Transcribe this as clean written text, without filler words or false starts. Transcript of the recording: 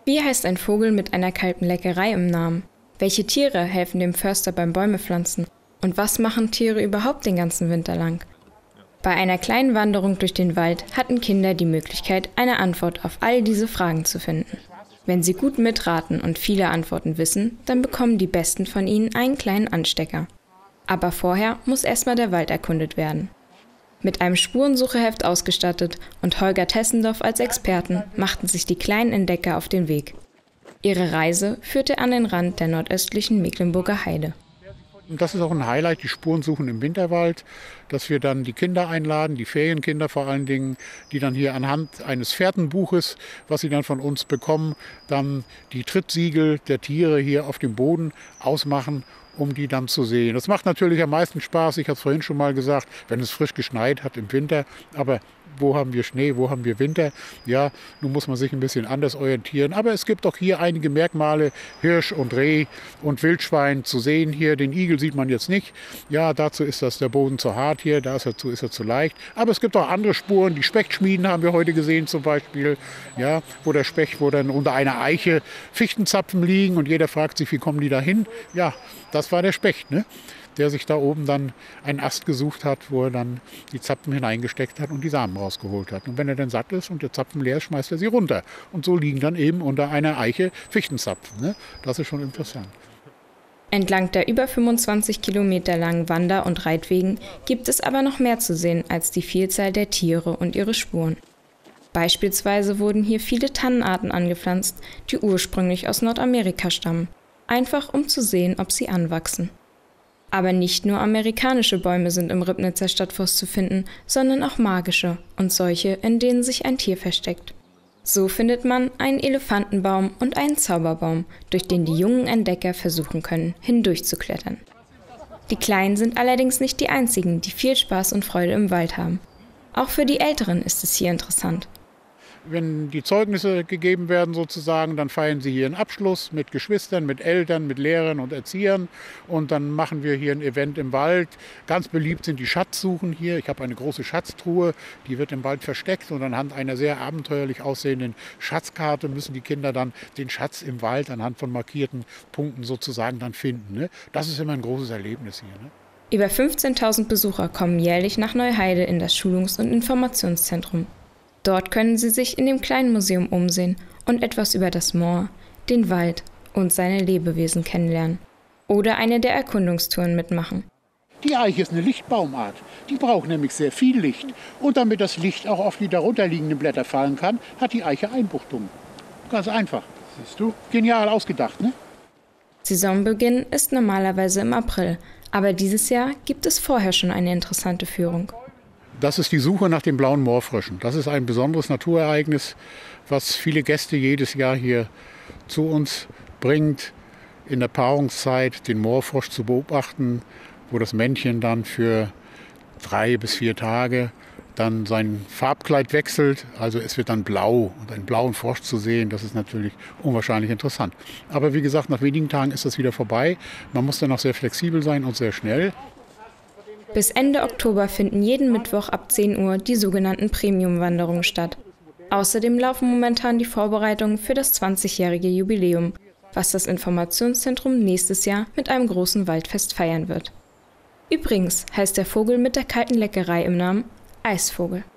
Wie heißt ein Vogel mit einer kalten Leckerei im Namen? Welche Tiere helfen dem Förster beim Bäumepflanzen? Und was machen Tiere überhaupt den ganzen Winter lang? Bei einer kleinen Wanderung durch den Wald hatten Kinder die Möglichkeit, eine Antwort auf all diese Fragen zu finden. Wenn sie gut mitraten und viele Antworten wissen, dann bekommen die Besten von ihnen einen kleinen Anstecker. Aber vorher muss erstmal der Wald erkundet werden. Mit einem Spurensucheheft ausgestattet und Holger Tessendorf als Experten machten sich die kleinen Entdecker auf den Weg. Ihre Reise führte an den Rand der nordöstlichen Mecklenburger Heide. Und das ist auch ein Highlight, die Spurensuchen im Winterwald, dass wir dann die Kinder einladen, die Ferienkinder vor allen Dingen, die dann hier anhand eines Fährtenbuches, was sie dann von uns bekommen, dann die Trittsiegel der Tiere hier auf dem Boden ausmachen, um die dann zu sehen. Das macht natürlich am meisten Spaß, ich habe es vorhin schon mal gesagt, wenn es frisch geschneit hat im Winter, aber wo haben wir Schnee, wo haben wir Winter? Ja, nun muss man sich ein bisschen anders orientieren. Aber es gibt auch hier einige Merkmale, Hirsch und Reh und Wildschwein zu sehen hier. Den Igel sieht man jetzt nicht. Ja, dazu ist der Boden zu hart hier, dazu ist er zu leicht. Aber es gibt auch andere Spuren. Die Spechtschmieden haben wir heute gesehen zum Beispiel. Ja, wo der Specht, wo dann unter einer Eiche Fichtenzapfen liegen und jeder fragt sich, wie kommen die da hin? Ja, das war der Specht, ne? Der sich da oben dann einen Ast gesucht hat, wo er dann die Zapfen hineingesteckt hat und die Samen rausgeholt hat. Und wenn er dann satt ist und der Zapfen leer ist, schmeißt er sie runter. Und so liegen dann eben unter einer Eiche Fichtenzapfen. Ne? Das ist schon interessant. Entlang der über 25 Kilometer langen Wander- und Reitwegen gibt es aber noch mehr zu sehen als die Vielzahl der Tiere und ihre Spuren. Beispielsweise wurden hier viele Tannenarten angepflanzt, die ursprünglich aus Nordamerika stammen. Einfach um zu sehen, ob sie anwachsen. Aber nicht nur amerikanische Bäume sind im Ribnitzer Stadtforst zu finden, sondern auch magische und solche, in denen sich ein Tier versteckt. So findet man einen Elefantenbaum und einen Zauberbaum, durch den die jungen Entdecker versuchen können, hindurchzuklettern. Die Kleinen sind allerdings nicht die einzigen, die viel Spaß und Freude im Wald haben. Auch für die Älteren ist es hier interessant. Wenn die Zeugnisse gegeben werden sozusagen, dann feiern sie hier einen Abschluss mit Geschwistern, mit Eltern, mit Lehrern und Erziehern. Und dann machen wir hier ein Event im Wald. Ganz beliebt sind die Schatzsuchen hier. Ich habe eine große Schatztruhe, die wird im Wald versteckt. Und anhand einer sehr abenteuerlich aussehenden Schatzkarte müssen die Kinder dann den Schatz im Wald anhand von markierten Punkten sozusagen dann finden. Ne? Das ist immer ein großes Erlebnis hier. Ne? Über 15.000 Besucher kommen jährlich nach Neuheide in das Schulungs- und Informationszentrum. Dort können Sie sich in dem kleinen Museum umsehen und etwas über das Moor, den Wald und seine Lebewesen kennenlernen. Oder eine der Erkundungstouren mitmachen. Die Eiche ist eine Lichtbaumart. Die braucht nämlich sehr viel Licht. Und damit das Licht auch auf die darunterliegenden Blätter fallen kann, hat die Eiche Einbuchtungen. Ganz einfach. Siehst du? Genial ausgedacht, ne? Saisonbeginn ist normalerweise im April, aber dieses Jahr gibt es vorher schon eine interessante Führung. Das ist die Suche nach den blauen Moorfröschen. Das ist ein besonderes Naturereignis, was viele Gäste jedes Jahr hier zu uns bringt, in der Paarungszeit den Moorfrosch zu beobachten, wo das Männchen dann für 3 bis 4 Tage dann sein Farbkleid wechselt. Also es wird dann blau und einen blauen Frosch zu sehen, das ist natürlich unwahrscheinlich interessant. Aber wie gesagt, nach wenigen Tagen ist das wieder vorbei. Man muss dann auch sehr flexibel sein und sehr schnell. Bis Ende Oktober finden jeden Mittwoch ab 10 Uhr die sogenannten Premium-Wanderungen statt. Außerdem laufen momentan die Vorbereitungen für das 20-jährige Jubiläum, was das Informationszentrum nächstes Jahr mit einem großen Waldfest feiern wird. Übrigens heißt der Vogel mit der kalten Leckerei im Namen Eisvogel.